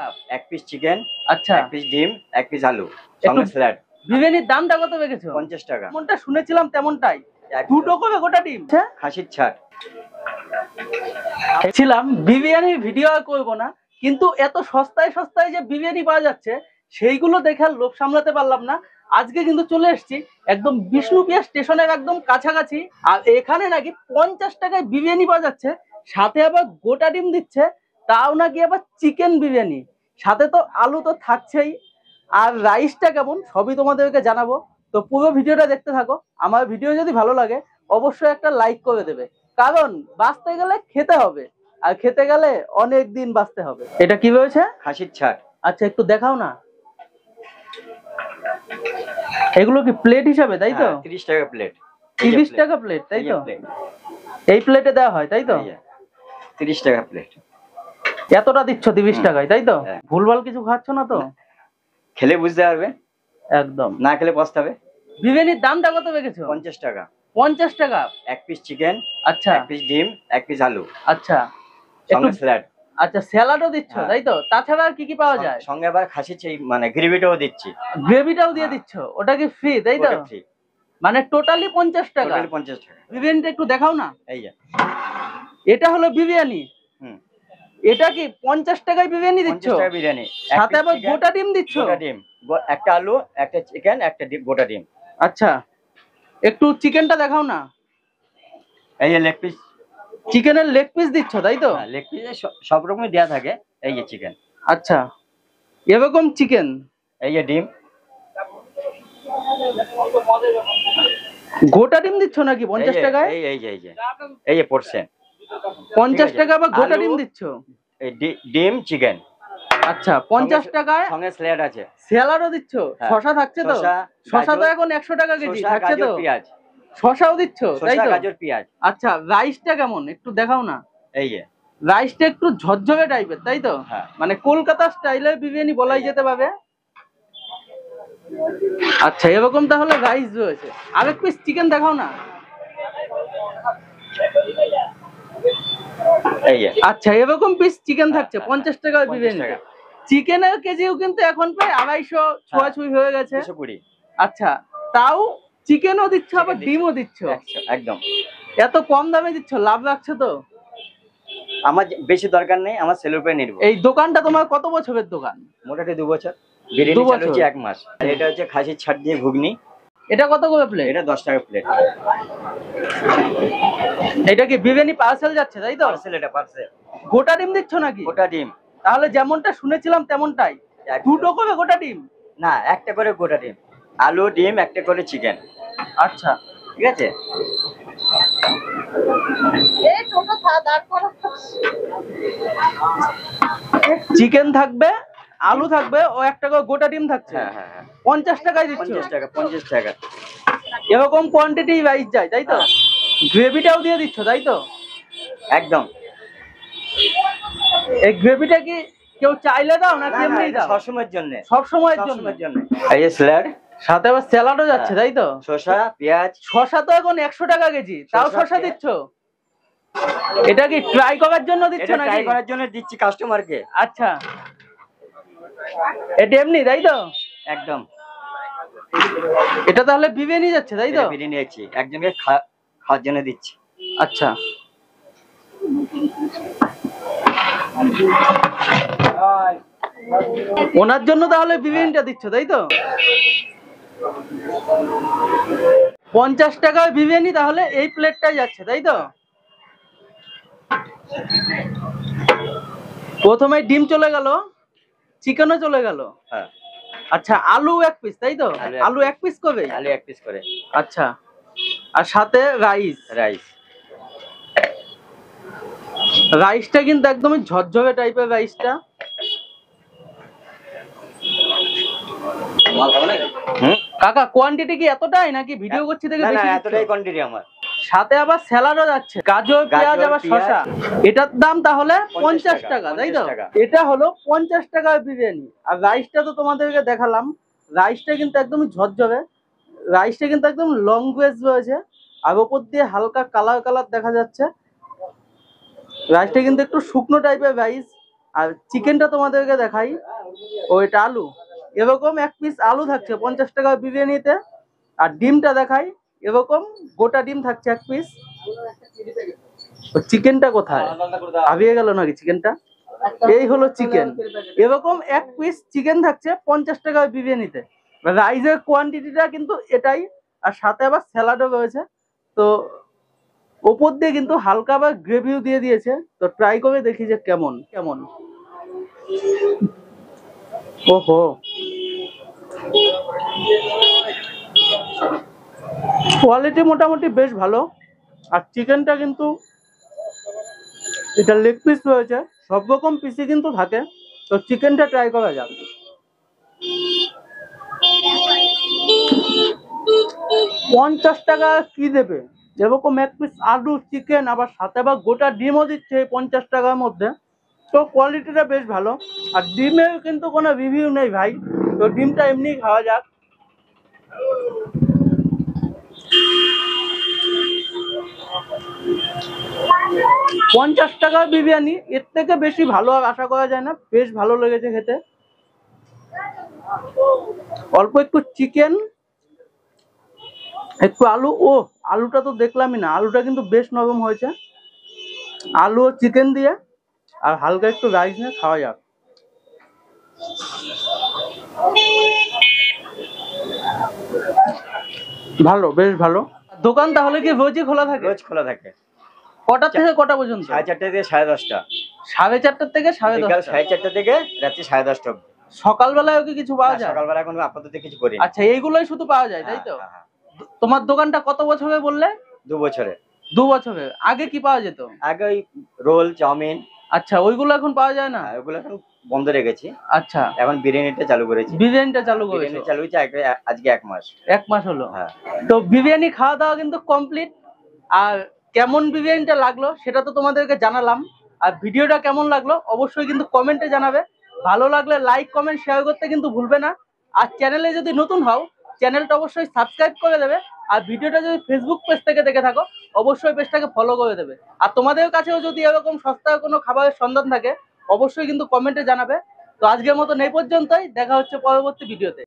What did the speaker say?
এক piece chicken, আচ্ছা, এক পিস ডিম, এক পিস আলু, সঙ্গে স্যালাড। বিরিয়ানির দামটা কত রেখেছো? 50 টাকা। যেমনটা শুনেছিলাম তেমনটাই, দুটো করে গোটা ডিম। খাসির ছাড়। ছিলাম বিরিয়ানির ভিডিও আর করবো না, কিন্তু এত সস্তায় সস্তায় যে বিরিয়ানি পাওয়া যাচ্ছে সেইগুলো দেখে আর লোভ সামলাতে পারলাম না। আজকে কিন্তু চলে এসেছি একদম বিষ্ণুপ্রিয়া স্টেশনের একদম কাছাকাছি, আর এখানে নাকি 50 টাকায় বিরিয়ানি পাওয়া যাচ্ছে, সাথে আবার গোটা ডিম দিচ্ছে, তাও নাকি আবার চিকেন বিরিয়ানি, সাথে তো আলু তো থাকছেই। আর রাইসটা কেমন সবই তোমাদেরকে জানাবো, তো পুরো ভিডিওটা দেখতে থাকো। আমার ভিডিও যদি ভালো লাগে অবশ্যই একটা লাইক করে দেবে, কারণ বাঁচতে গেলে খেতে হবে, আর খেতে গেলে অনেক দিন বাঁচতে হবে। এটা কি রয়েছে? খাসির ছাড়। আচ্ছা, একটু দেখাও না। এগুলো কি প্লেট হিসাবে, তাই তো? 30 টাকা প্লেট। 30 টাকা প্লেট, তাই তো? এই প্লেটে দেওয়া হয়, তাই তো? 30 টাকা প্লেট। এতটা দিচ্ছ 30 টাকায়, তাই তো? ভুলভাল কিছু খাচ্ছ না তো? খেলে বুঝতে পারবে, একদম। না খেলে পস্তাবে। বিরিয়ানির দামটা কত রেখেছো? 50 টাকা। 50 টাকা। এক পিস চিকেন, আচ্ছা, এক পিস ডিম, এক পিস আলু, আচ্ছা, সঙ্গে স্যালাড। আচ্ছা, স্যালাডও দিচ্ছ, তাই তো? তাছাড়া আর কি কি পাওয়া যায়? সঙ্গে আবার খাসির মানে গ্রেভিটাও দিচ্ছি। গ্রেভিটাও দিয়ে দিচ্ছ, ওটা কি ফ্রি, তাই তো? ফ্রি। মানে টোটালি 50 টাকা। টোটালি 50 টাকা। বিরিয়ানিটা একটু দেখাও না। এই যে এটা হলো বিরিয়ানি। এটা কি 50 টাকায় বিরিয়ানি দিচ্ছ? 50 টাকা বিরিয়ানি, সাথে আবার গোটা ডিম দিচ্ছ? গোটা ডিম, একটা আলু, একটা চিকেন, একটা গোটা ডিম। আচ্ছা, একটু চিকেনটা দেখাও না। এই যে লেগ পিস, চিকেনের লেগ পিস দিচ্ছ, তাই তো? লেগ পিসে সব রকমই দেয়া থাকে। এই যে চিকেন। আচ্ছা, এরকম চিকেন। এই যে ডিম। গোটা ডিম দিচ্ছ নাকি 50 টাকায়? এই যে পোরশন 50 টাকা আবার গোটা ডিম দিচ্ছ। এই ডিম চিকেন। আচ্ছা, 50 টাকায় সঙ্গে স্যালাড আছে। স্যালাডও দিচ্ছ? শসা থাকছে তো? শসা তো এখন 100 টাকা কেজি থাকছে তো? পেঁয়াজ, শসাও দিচ্ছ, তাই তো? গাজর, পেঁয়াজ। আচ্ছা, রাইসটা কেমন একটু দেখাও না। এই যে রাইসটা একটু ঝরঝরে টাইপের, তাই তো? মানে কলকাতা স্টাইলের বিরিয়ানি বলাই যেতে পারে। আচ্ছা, এরকম তাহলে রাইস রয়েছে। আরেক পিস চিকেন দেখাও না। এই যে আচ্ছা, এরকম পিস চিকেন থাকছে 50 টাকার বিরিয়ানি। চিকেনের কেজিও কিন্তু এখন প্রায় 250 ছোঁয়াছুঁই হয়ে গেছে। 220। আচ্ছা, তাও চিকেনও দিচ্ছ আবার ডিমও দিচ্ছ, একদম। এত কম দামে দিচ্ছ, লাভ রাখছো তো? আমার বেশি দরকার নেই, আমার সেলের উপরে নির্ভর। এই দোকানটা তোমার কত বছরের দোকান? মোটামুটি 2 বছর। বিরিয়ানি চালু হচ্ছে 1 মাস। এটা হচ্ছে খাসির ছাড় দিয়ে ঘুগনি। এটা কত করে প্লেট? এটা 10 টাকা প্লেট। এটা কি বিরিয়ানি পার্সেল যাচ্ছে, তাই তো? পার্সেল, এটা পার্সেল। গোটা ডিম দিচ্ছ নাকি? গোটা ডিম। তাহলে যেমনটা শুনেছিলাম তেমনটাই, দুটো করে গোটা ডিম? না, একটা করে গোটা ডিম, আলু, ডিম, একটা করে চিকেন। আচ্ছা, ঠিক আছে। চিকেন থাকবে, আলু থাকবে, ও একটা করে গোটা ডিম থাকছে। 50 টাকায় দিচ্ছ? 50 টাকা। এরকম কোয়ান্টিটি রাইস যায়, তাই তো? গ্রেভিটাও দিয়ে দিচ্ছ, তাই তো? একদম। এই গ্রেভিটা কি কেউ চাইলে দাও না এমনি দাও? সব সময়ের জন্য। সব সময়ের জন্য। এই যে স্যালাড, সাথে আবার স্যালাডও যাচ্ছে, তাই তো? শসা, পেঁয়াজ। শসা তো এখন 100 টাকা কেজি, তাও শসা দিচ্ছ? এটা কি ট্রাই করার জন্য দিচ্ছ নাকি? ট্রাই করার জন্য দিচ্ছি কাস্টমারকে। আচ্ছা, এটা এমনি, তাই তো? একদম। এটা তাহলে বিরিয়ানি যাচ্ছে, তাই তো? বিরিয়ানি যাচ্ছে, একজনকে খাওয়ার জন্য দিচ্ছি। আচ্ছা, ওনার জন্য তাহলে বিরিয়ানিটা দিচ্ছ, তাই তো? 50 টাকায় বিরিয়ানি তাহলে এই প্লেটটাই যাচ্ছে, তাই তো? প্রথমে ডিম চলে গেল, চিকেনও চলে গেল। আচ্ছা, আলু 1 পিস, তাই তো? আলু 1 পিস করে? আলু 1 পিস করে। আচ্ছা, আর সাথে রাইসটা কিন্তু একদমই ঝরঝরে টাইপের রাইসটা। কাকা, কোয়ান্টিটি কি এতটাই নাকি ভিডিও করছি থেকে বেশি? না, এতটাই কোয়ান্টিটি আমার। সাথে আবার স্যালাডও যাচ্ছে, গাজর, পেঁয়াজ, আবার শসা। এটার দাম তাহলে 50 টাকা, তাই তো? এটা হলো 50 টাকার বিরিয়ানি। আর রাইসটা তো তোমাদেরকে দেখালাম, রাইসটা কিন্তু একদমই ঝরঝরে, রাইসটা কিন্তু একদম লং গ্রেজ রয়েছে, আর ওপর দিয়ে হালকা কালার দেখা যাচ্ছে। রাইসটা কিন্তু একটু শুকনো টাইপের রাইস, আর চিকেনটা তোমাদেরকে দেখাই, ওইটা আলু, এরকম এক পিস আলু থাকছে 50 টাকা বিরিয়ানিতে। আর ডিমটা দেখাই, এরকম গোটা ডিম থাকছে এক পিস। চিকেনটা কোথায়, হারিয়ে গেল নাকি চিকেনটা? এই হলো চিকেন, এরকম এক পিস চিকেন থাকছে 50 টাকা বিরিয়ানিতে। রাইসের কোয়ান্টিটিটা কিন্তু এটাই, আর সাথে আবার স্যালাডও রয়েছে। তো ওপর দিয়ে কিন্তু হালকা আবার গ্রেভিও দিয়ে দিয়েছে। তো ট্রাই করে দেখি যে কেমন কেমন। ওহো, কোয়ালিটি মোটামুটি বেশ ভালো। আর চিকেনটা কিন্তু, এটা লেগ পিস রয়েছে, সব রকম পিসই কিন্তু থাকে। তো চিকেনটা ট্রাই করা যাক। 50 টাকা কি দেবে, এরকম এক পিস আলু চিকেন, আবার সাথে আবার গোটা ডিমও দিচ্ছে 50 টাকার মধ্যে। তো কোয়ালিটিটা বেশ ভালো। আর ডিমের কিন্তু কোনো রিভিউ নেই ভাই, তো ডিমটা এমনি খাওয়া যাক। পঞ্চাশ টাকার বিরিয়ানি, এর থেকে বেশি ভালো আর আশা করা যায় না। বেশ ভালো লেগেছে খেতে। অল্প একটু চিকেন, একটু আলু। ও, আলুটা তো দেখলামই না, আলুটা কিন্তু বেশ নরম হয়েছে। আলু ও চিকেন দিয়ে আর হালকা একটু রাইস নিয়ে খাওয়া যাক। ভালো, বেশ ভালো। দোকান তাহলে কি রোজই খোলা থাকে? রোজ খোলা থাকে। কটা থেকে কটা পর্যন্ত? 4:30 থেকে 10:30। 4:30 থেকে 10:30। বিকাল 4:30 থেকে রাত্রি 10:30 অবধি। সকালবেলায় কি কিছু পাওয়া যায়? সকালবেলা কোনো আপাতত কিছু করি না। আচ্ছা, এইগুলোই শুধু পাওয়া যায়, তাই তো? হ্যাঁ, হ্যাঁ। তোমার দোকানটা কত বছরে বললে? 2 বছরে। 2 বছরে। আগে কি পাওয়া যেত? আগে ওই রোল, চাউমিন। আচ্ছা, ওইগুলো এখন পাওয়া যায় না? ওগুলো এখন বন্ধ রেখেছি। আচ্ছা, এখন বিরিয়ানিটা চালু করেছি। বিরিয়ানিটা চালু বিরিয়ানি করেছো? চালু হয়েছে আজকে 1 মাস। 1 মাস হলো। হ্যাঁ। তো বিরিয়ানি খাওয়া দাওয়া কিন্তু কমপ্লিট। আর কেমন বিরিয়ানিটা লাগলো সেটা তো তোমাদেরকে জানালাম। আর ভিডিওটা কেমন লাগলো অবশ্যই কিন্তু কমেন্টে জানাবে। ভালো লাগলে লাইক কমেন্ট শেয়ার করতে কিন্তু ভুলবে না। আর চ্যানেলে যদি নতুন হও, চ্যানেলটা অবশ্যই সাবস্ক্রাইব করে দেবে। আর ভিডিওটা যদি ফেসবুক পেজ থেকে দেখে থাকো, অবশ্যই পেজটাকে ফলো করে দেবে। আর তোমাদের কাছেও যদি এরকম সস্তার কোনো খাবারের সন্ধান থাকে, অবশ্যই কিন্তু কমেন্টে জানাবে। তো আজকের মতন এই পর্যন্তই, দেখা হচ্ছে পরবর্তী ভিডিওতে।